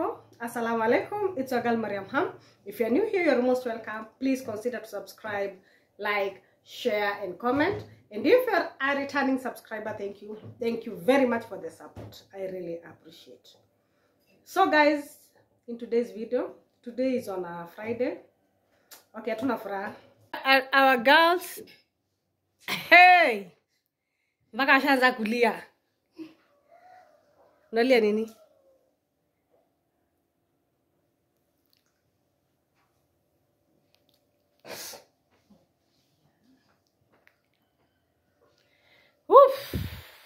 people, assalamu alaikum. It's your girl Mariam Ham. If you're new here, you're most welcome. Please consider to subscribe, like, share and comment. And if you're a returning subscriber, thank you very much for the support. I really appreciate. So guys, in today's video, today is on a Friday. Okay, hatuna furaha. Our girls, hey, mpaka ashaanza kulia. Unalia nini? Oof.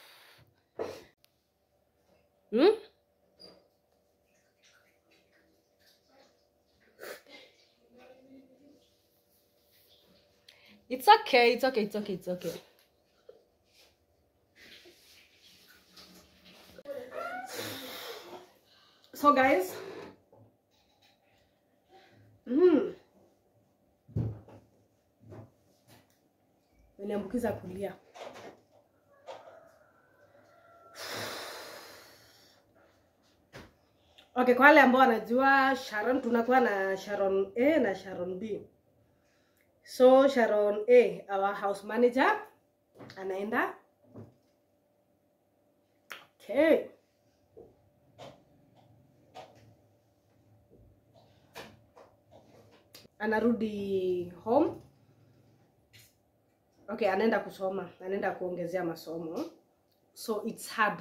It's okay. So guys, nimeambukiza kulia. Okay, kwa wale ambao wanajua Sharon, tunakuwa na Sharon A na Sharon B. So Sharon A, our house manager, anaenda. Okay. Anarudi home. Okay, anaenda kusoma, anaenda kuongezea masomo. So it's hard.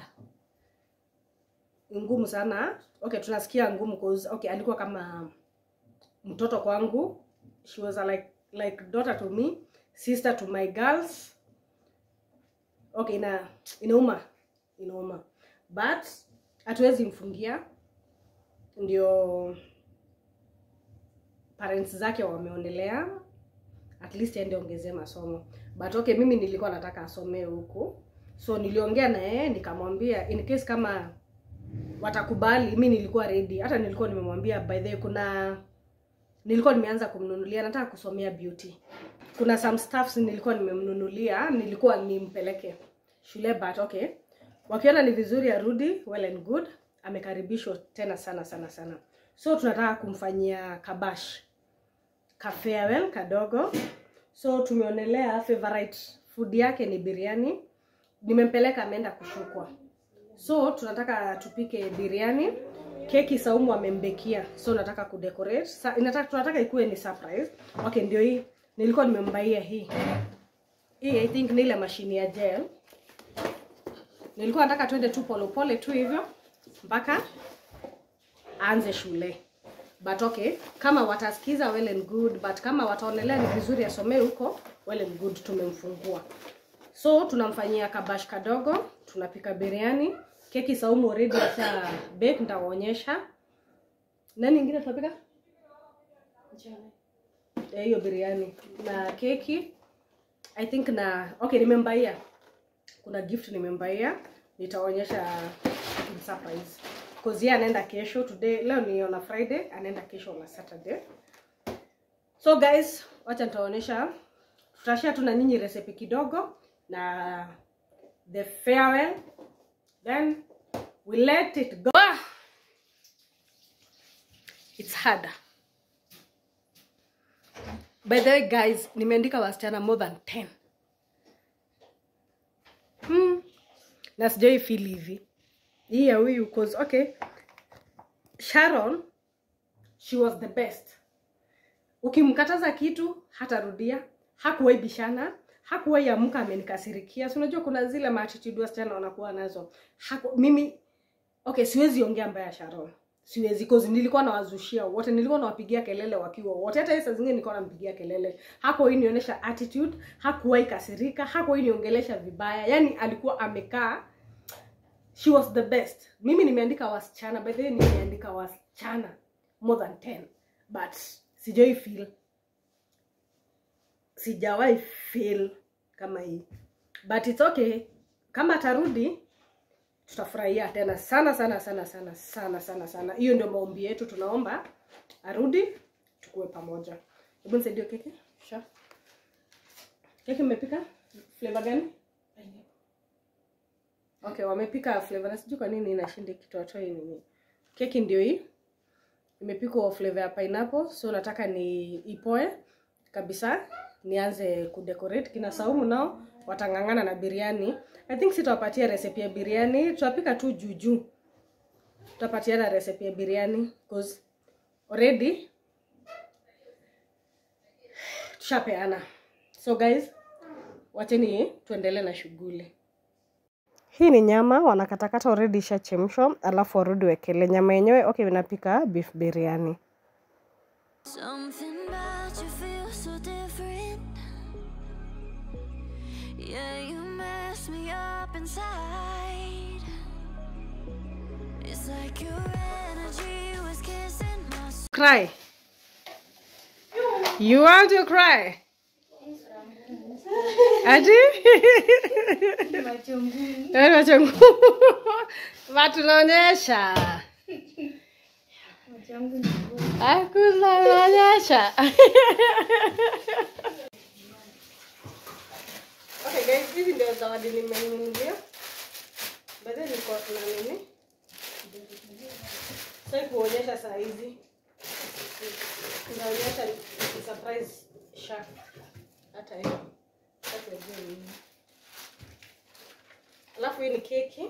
Ngumu sana. Okay, tunasikia ngumu cause okay, alikuwa kama mtoto kwangu. She was like daughter to me, sister to my girls. Okay, inauma. But hatuwezi mfungia. Ndio parents zake wameonelea at least aende ongezee masomo. But okay, mimi nilikuwa nataka asomee huko. So niliongea na yeye nikamwambia in case kama watakubali, mimi nilikuwa ready. Hata nilikuwa nimemwambia by the way nilikuwa nimeanza kumnunulia, nataka kusomea beauty. Kuna some stuffs nilikuwa nimemnunulia, nilikuwa nimpeleke shule, but okay. Wakiona ni vizuri arudi, well and good. Amekaribishwa tena sana. So tunataka kumfanyia kabash, farewell kadogo. So tumeonelea favorite food yake ni biryani. Nimempeleka ameenda kushukwa. So tunataka tupike biryani. Keki Saumu amembekia. So nataka kudecorate. Tunataka ikuwe ni surprise. Okay, ndio hii. Nilikuwa nimembaia hii. Hii I think ni ile mashini ya gel. Nilikuwa nataka twende tu pole tu hivyo mpaka aanze shule. But okay, kama watasikiza well and good, but kama wataonelea ni vizuri asomee huko, well and good, tumemfungua. So tunamfanyia kabash kadogo, tunapika biryani. Keki Saumu already asha bake, nitawaonyesha. Nani ingine tunapika? Hiyo biryani na keki. I think okay, nimembaia. Kuna gift nimembaia, nitawaonyesha surprise. Because yeye anaenda kesho, leo ni on a Friday, anaenda kesho on a Saturday. So guys, wacha nitawaonyesha. Tutashare tu na nyinyi recipe kidogo na the farewell. Then we let it go. It's harder. By the way guys, nimeandika wasichana more than 10. Na sijai feel hivi. Hii ya huyu cause okay, Sharon, she was the best. Ukimkataza kitu hatarudia, hakuwahi bishana, hakuwahi amka amenikasirikia. Si unajua kuna zile attitude wasichana wanakuwa nazo. Mimi okay, siwezi ongea mbaya Sharon. Siwezi cause nilikuwa nawazushia wote, nilikuwa nawapigia kelele wakiwa wote. Hata saa zingine nilikuwa nampigia kelele. Hakuwahi nionyesha attitude, hakuwahi kasirika, hakuwahi niongelesha vibaya. Yaani alikuwa amekaa. She was the best. Mimi nimeandika wasichana, by the way nimeandika wasichana more than 10. But sijawahi feel kama hii. But it's okay. Kama atarudi, tutafurahia tena sana. Hiyo ndio maombi yetu, tunaomba arudi tukue pamoja. Hebu nisaidie keki. Sure. Keki mmepika? Flavor gani? Okay, wamepika flavor. Na sijui kwa nini inashinda kitoto hii nini. Keki ndio hii. imepikwa flavor ya pineapple, so nataka ni ipoe kabisa nianze kudecorate. Kina Saumu nao watangangana na biriani. I think sitawapatia recipe ya biriani, tutapika tu juju. Tutapatiana recipe ya biriani because already tushapeana. So guys, wacheni tuendelee na shughuli. Hii ni nyama wanakatakata already ishachemshwa, alafu warudi wekele nyama yenyewe. Okay, napika beef biryani. Something about you feels so different. Yeah, you mess me up inside. It's like your energy was kissing my soul. Cry. You want to cry? Ati? Machungu. Watu naonyesha. Hakuna naonyesha. Okay guys, hizi ndio zawadi nimenunulia. Baadaye niko na nini? Sasa kuonyesha saa hizi. Naonyesha surprise shark. Hata hiyo. Alafu hii ni keki.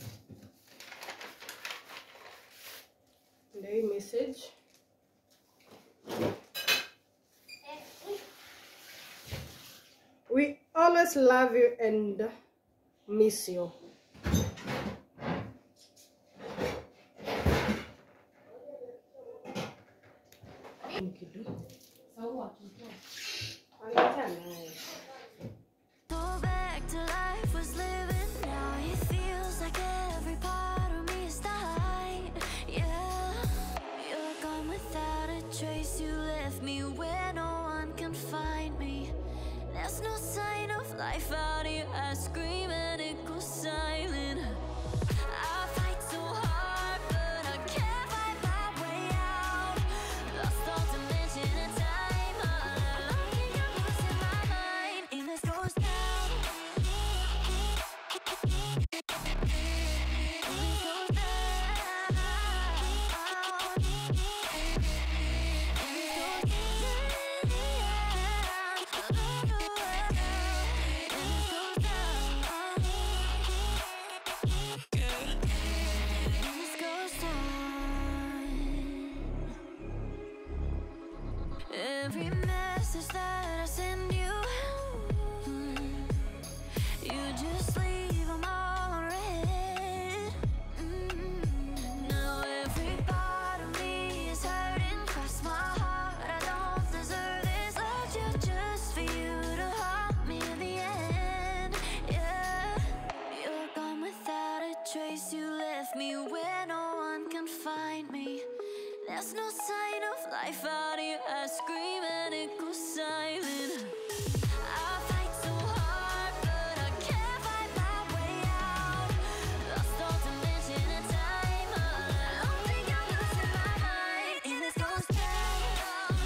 Ndio hii message. We always love you and miss you. Go back to life was living. Now it feels like every part of me is dying. Yeah, you're gone without a trace. You left me where no one can find me. There's no sign of life out here. I scream and it goes silent. I fight so hard, but I can't find my way out. Lost all dimension and time. All alone, you're losing my mind. And this goes down. Every message that I send you, you just leave them all unread. Now every part of me is hurting, cross my heart, I don't deserve this. Loved you just for you to haunt me in the end. Yeah, you're gone without a trace. You left me where no one can find me. There's no sign of life out here. I scream and it goes silent. I fight so hard, but I can't find my way out. Lost all dimension and time. All alone, you're losing my mind. And this goes down.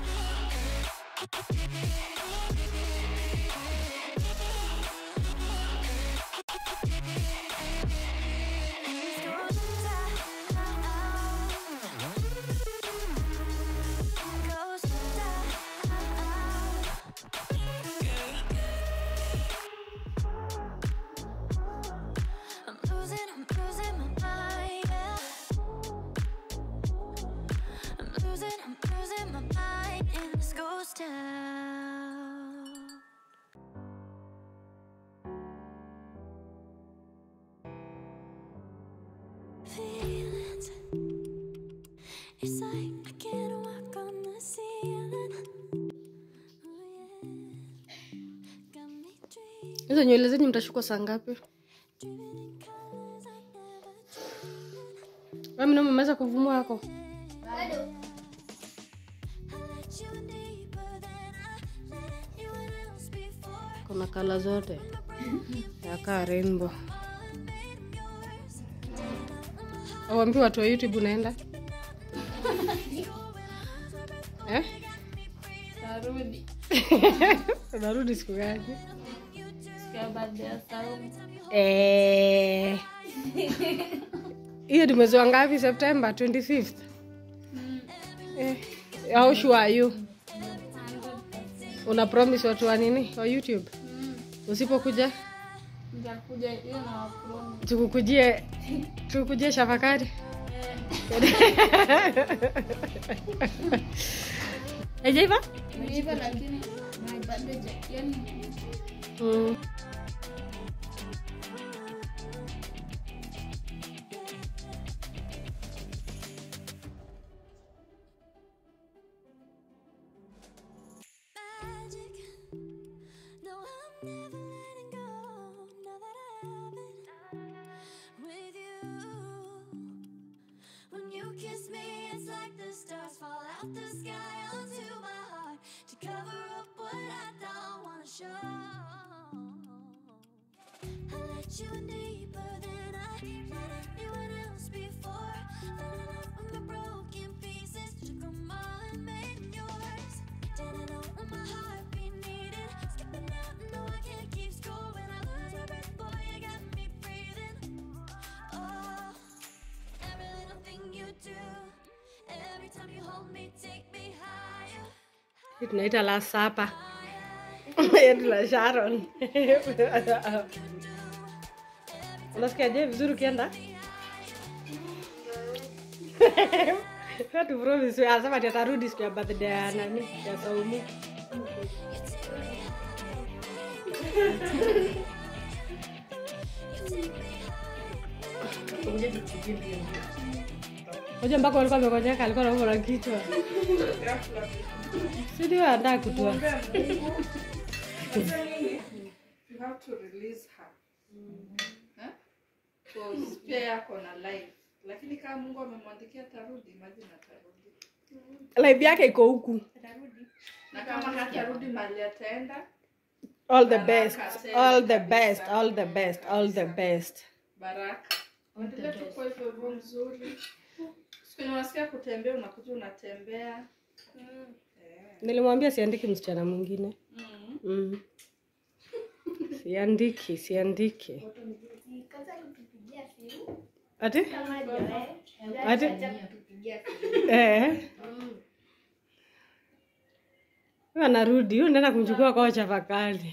Feelings, it's like I can't walk on the ceiling. Oh yeah, got me dreaming. Hizo nywele zenyu mtashuka saa ngapi? Mimi na mmeweza kuvumua yako. Bado. Kuna kala zote. Yaka rainbow. Awambi watu wa YouTube unaenda? Narudi. Narudi siku gani? Siku ya birthday ya Saumu. Hiyo ni mwezi wa ngapi? September 25th. How sure are you? Una promise watu wa nini? Wa YouTube? Usipokuja? Nitakuja hiyo na promise. Tukujie Shafakari. Ejaiva? Nimeiva lakini bado yani magic. No, I'm never letting go. Now that I have it with you. When you kiss me, it's like the stars fall out the sky onto my heart to cover up what I don't wanna show. I let you in deeper than I let anyone else before. Fell in love with my broken pieces, took them all and made them yours. Didn't know when my heart beat needed, skipping out, no I can't keep score. When I lose my breath, boy, you got me breathing. Oh, every little thing you do, every time you hold me, take me higher. Tunaita la sapa. Yetu la Sharon. Unasikia je vizuri ukienda? Hatu promise anasema atarudi siku ya birthday ya nani? Ya Saumu. Hoja mpaka walikuwa wamekonyeka alikuwa anauma kichwa. Sio anataka kutoa. You have to release her. Because pia yako na life. Lakini kama Mungu amemwandikia tarudi, imagine atarudi. Life yake iko huku. Na kama hatarudi mali ataenda, All the best. All the best. All the best. All the best. baraka. Endelea tu kwa hivyo hivyo mzuri. Siku unasikia kutembea unakuja unatembea. Nilimwambia siandiki msichana mwingine. Siandiki. Ati? Ati? Anarudi, yule nenda kumchukua kwa Shafakari.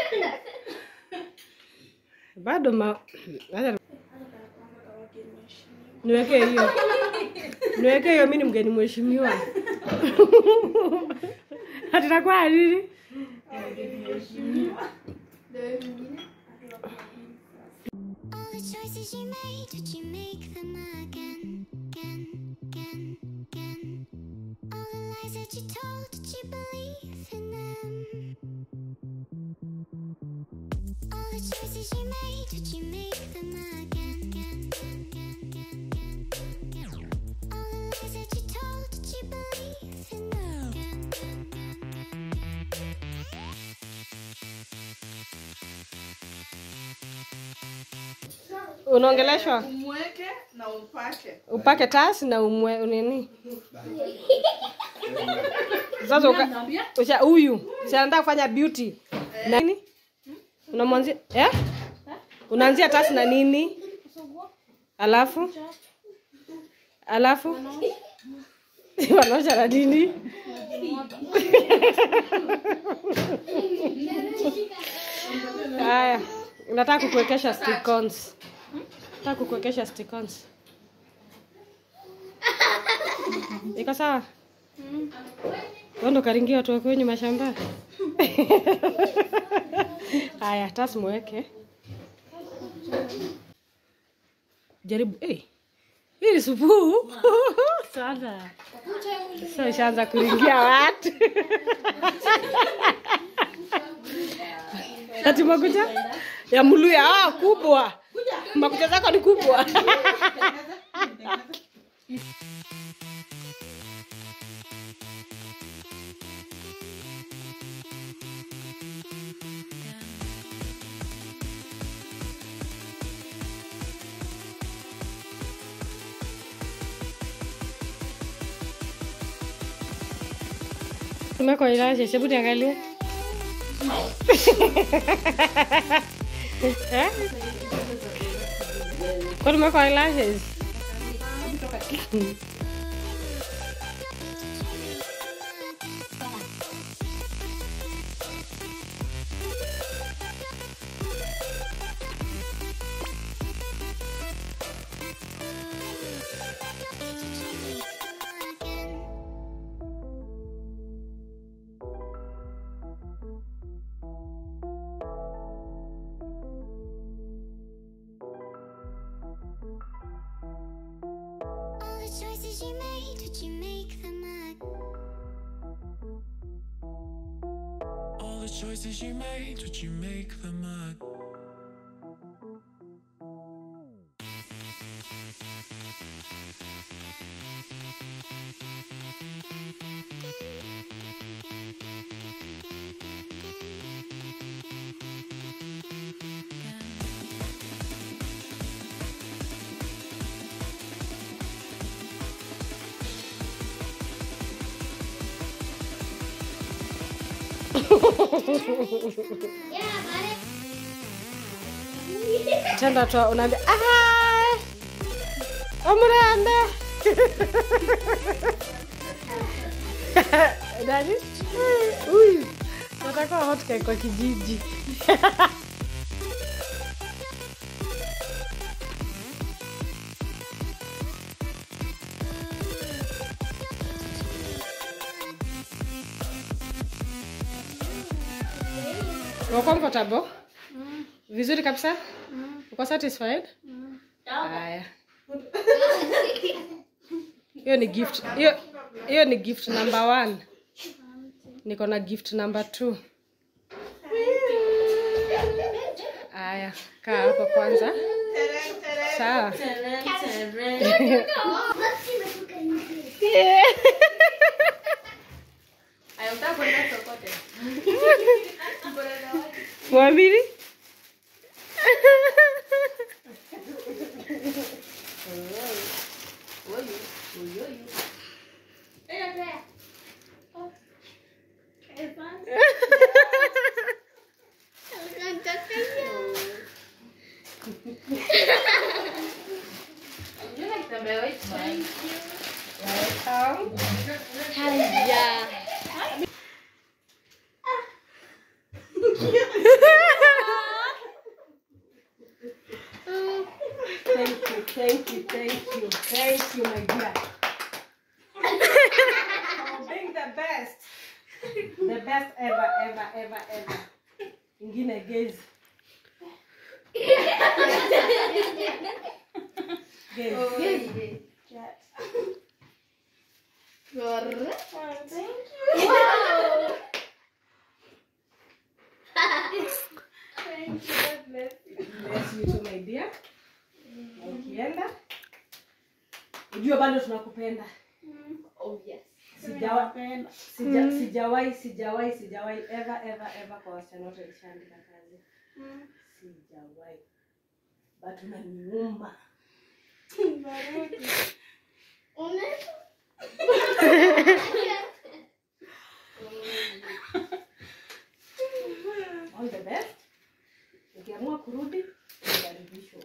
Bado niweke hiyo. Mimi ni mgeni mheshimiwa. Atakuwa nini? All the choices you made, did you make them again? All the lies that you told, did you believe in them? All the choices you made, did you make them again? All the lies that you told, did you believe in them? Unaongeleshwa? Umweke na upake. Upake tasi na nini? Sasa huyu, si anataka kufanya beauty. Na nini? Unamwanzia unaanzia tasi na nini? Alafu wanaosha na nini? Haya, nataka kukuwekesha stick-ons. Iko sawa? Ndo karingia watu wako wenye mashamba. Haya, tasi mweke. Jaribu, hii ni supu. Sana. Sasa ishaanza kuingia watu. Ati makucha ya Mluya kubwa. Makucha zako ni kubwa. Tumeko ilaje, hebu niangalie. Kwa tumeko ilaje. choices you made, would you make them again? All the choices you made, would you make them again? Tenda tu unaambia Omuranda. Dani? Nataka hot cake kwa kijiji. Uko comfortable? Vizuri kabisa? Uko satisfied? Haya. Hiyo ni gift. Hiyo ni gift number 1. Niko na gift number 2. Haya, kaa hapo kwanza. Sawa. Mwamini? Thank you, my dear. For being the best. The best ever. Ingine gaze. Gaze. Bless you too, my dear. Ukienda ujue bado tunakupenda. Oh yes. Sijawahi ever kwa wasichana wote nishaandika kazi. Sijawahi. But unaniuma. All the best. Ukiamua kurudi, ukaribishwa.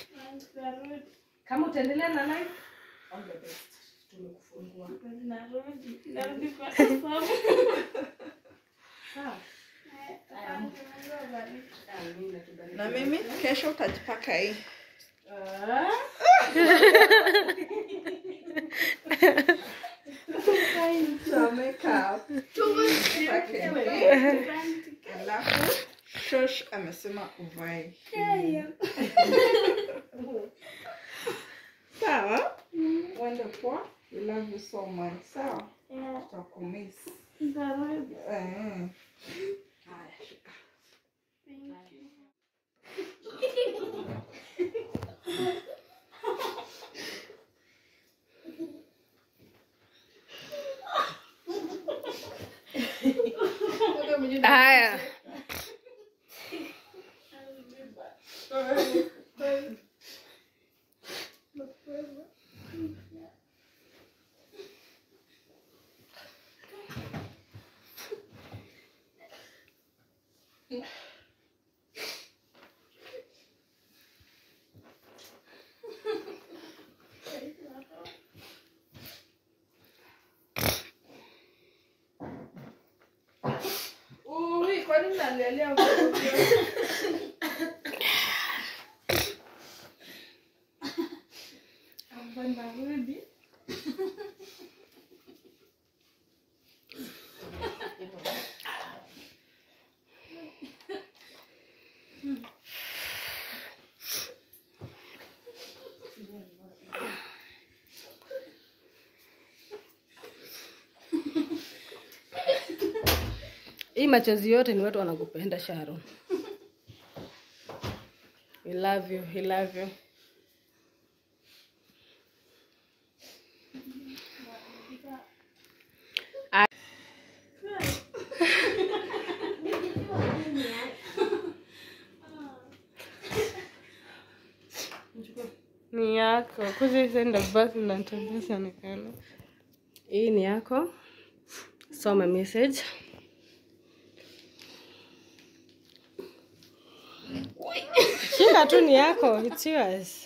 Kama utaendelea na life, all the best. Tumekufungua. Narudi kwa sababu. Sawa. Na mimi kesho utajipaka hii. So makeup. Alafu Shosh amesema uvae. Sawa? Wonderful. We love you so much. Sawa? Tutakumiss. Narudi. Haya, shika. Thank you. Haya. Ui, kwani unalialia mtoto? Narudi. Hii machozi yote ni watu wanakupenda Sharon. I love you, I love you. Ni yako. Kuja senda basi na nitambia nikana. Hii ni yako. Soma message. Shika tu ni yako. It's yours.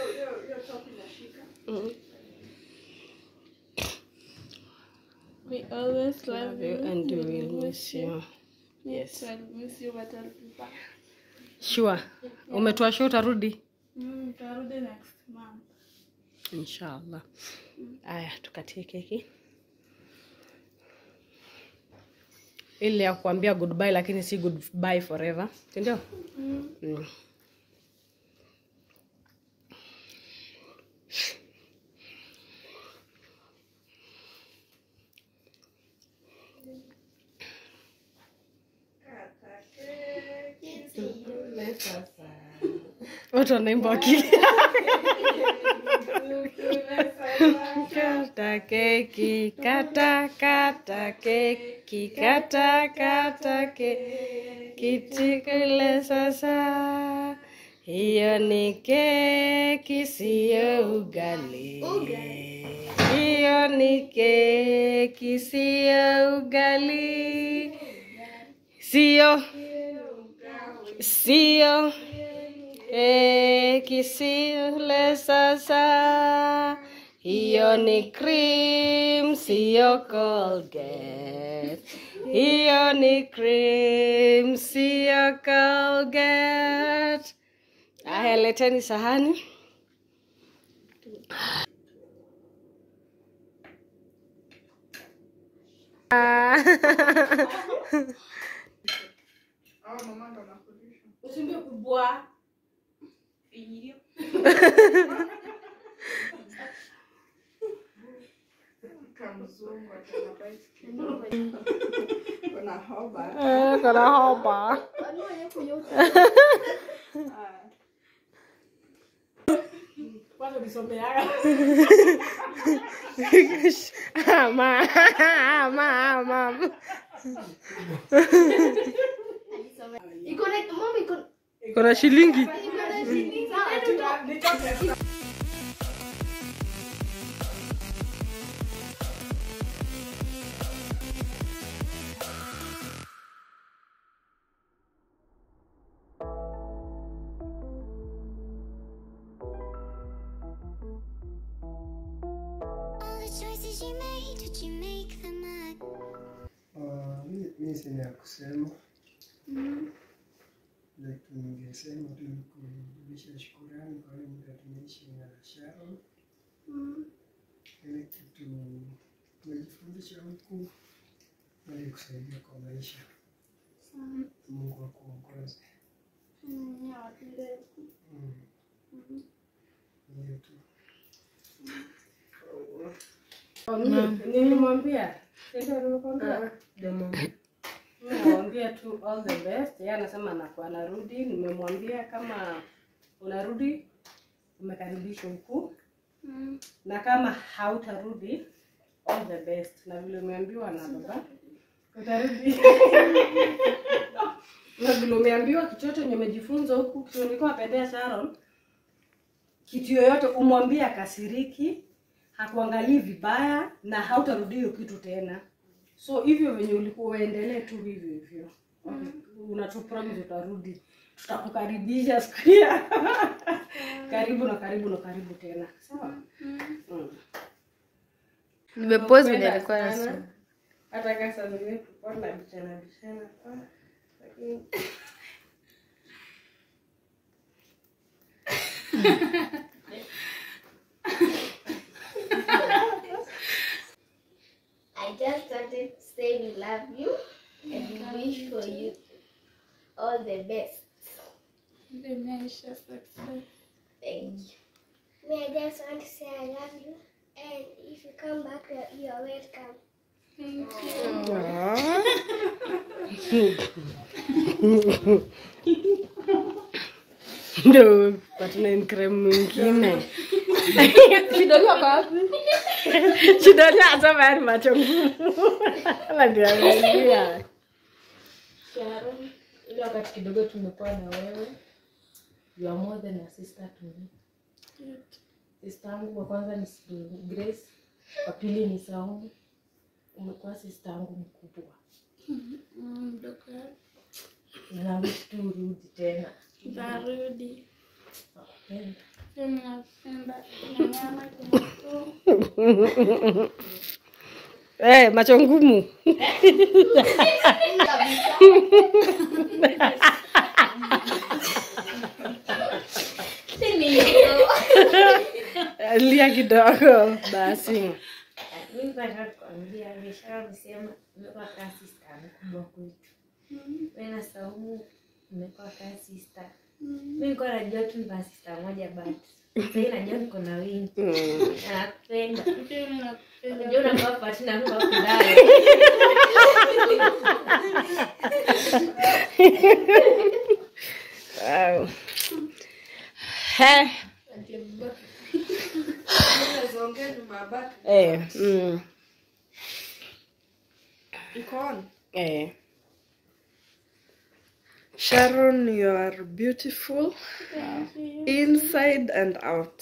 We always Love you and we will miss you. Yes, I'll miss you, but I'll be back. Sure. Umetoa show utarudi? Nitarudi next month. Inshallah. Aya, tukatie keki. Ile ya kuambia goodbye lakini si goodbye forever. Ndio? Watu wanaimba wakili. Kata keki, kata keki, kata keki, tikule sasa. Hiyo ni keki siyo ugali. Hiyo ni keki siyo ugali. Siyo kisile sasa. Hiyo ni cream, siyo Colgate. Hiyo ni cream, siyo Colgate. Aya, leteni sahani. Mama ndo anafundisha. Usimbe kubwa. Finyilio. Kamzungu atanabaiti. Kuna hoba. Kuna hoba. Kwanza nisomeaga. Ama. Kuna shilingi. All the choices you made, did you make them up? Mimi sina ya kusema, lakini ningesema tu kurudisha shukrani kwa wale muda tumeishi na Sharon. Ile kitu tumejifundisha huku ili kusaidia kwa maisha. Mungu akuongoze. Hiyo tu. Nilimwambia. Ndio nimekwambia. Nimemwambia tu all the best. Yeye anasema anakuwa anarudi. Nimemwambia kama unarudi umekaribishwa huku. Na kama hautarudi all the best. Na vile umeambiwa na baba utarudi. Na vile umeambiwa kichoto nimejifunza huku kitu nilikuwa pendea Sharon. Kitu yoyote umwambie akasiriki, hakuangalii vibaya na hautarudi hiyo kitu tena. So hivyo venye ulikuwa uendelee tu hivyo. Okay. Unatupromise utarudi. Tutakukaribisha siku ya. Karibu na karibu tena. Sawa? Nimepause vile alikuwa anasema. Hata kasa mimi kupona bichana. Lakini I just wanted to say we love you and we wish for you all the best. Thank you. Me, I just want to say I love you, and if you come back, you're welcome. Ndio, patuna in cream mwingine. Kidogo wapi? Kidogo hata bado macho ngumu. La ndio. Sharon, ile wakati kidogo tumekuwa na wewe. You are more than a sister to me. Sister yangu wa kwanza ni Grace, wa pili ni Saumu. Umekuwa sister yangu mkubwa. Na wish tu urudi tena. Darudi. Nakupenda. Napenda nyama kidogo. Macho ngumu. Lia kidogo basi. Mimi nataka kuambia biashara msema umekuwa kama sister mkubwa kwetu. Wewe na Saumu umekuwa kama sister. Mimi nilikuwa najua tu ni sister moja but sasa najua niko na wingi. Nakupenda. Unajua unakuwa partner wangu wa kulala. Wow. Sharon, you are beautiful inside and out.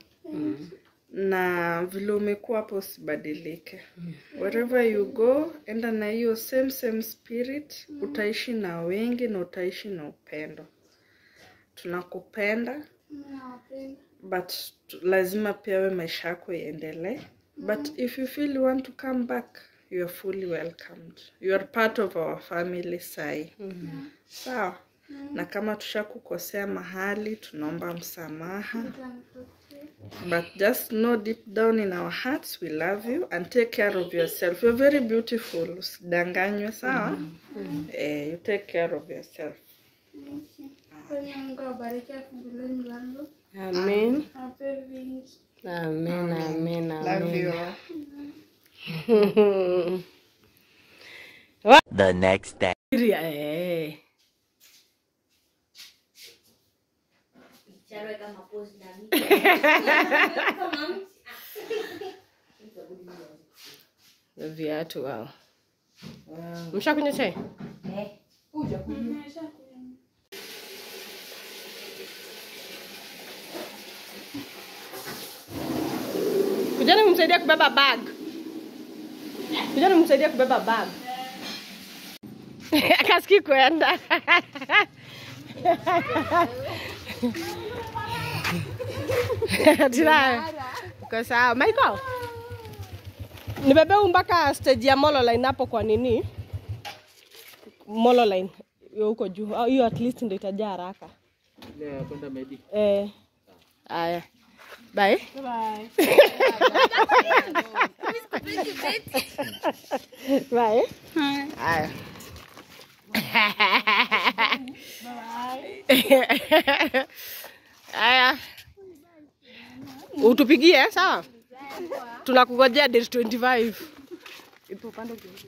Na vile umekuwa hapo usibadilike. Wherever you go, enda na hiyo same spirit, utaishi na wengi na utaishi na upendo. Tunakupenda. But lazima pia we maisha yako iendelee. But if you feel you want to come back, you are fully welcomed. You are part of our family sai. Sawa. Na kama tushakukosea mahali, tunaomba msamaha. But just know deep down in our hearts we love you and take care of yourself. You're very beautiful. Usidanganywe, sawa? You take care of yourself. Mungu awabariki afungulie milango. Amen. Ape vingi. Amen, amen, amen. Love you. The next day. Sharon kama pose na mimi. Viatu wao. Mshakunywa chai? Kuja kunywa. Kujana msaidia kubeba bag. Kujana msaidia kubeba bag. Akasiki kwenda. Tira. Kwa sawa. Michael. Nibebe mpaka stage ya Molo Line hapo kwa nini? Molo Line. Yo huko juu. Hiyo at least ndio itajaa haraka. Ile kwenda Medi. Aya. Bye. Bye. Bye. Aya. Aya. Utupigie sawa? Tunakungojea date 25. Ipo pande gani?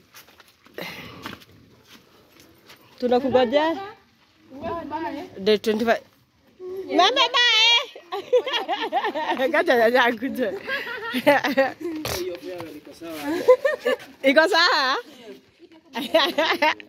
Tunakungojea date 25. Mama bye. Kaja jaja kuja. Iko sawa? Iko sawa?